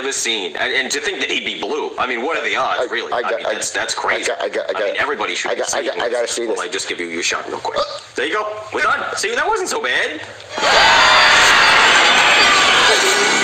ever seen. And to think that he'd be blue. I mean, what are the odds, really? That's crazy. I mean, everybody should see it. I gotta see this. Well, I just give you your shot real quick. There you go. We're done. See, that wasn't so bad.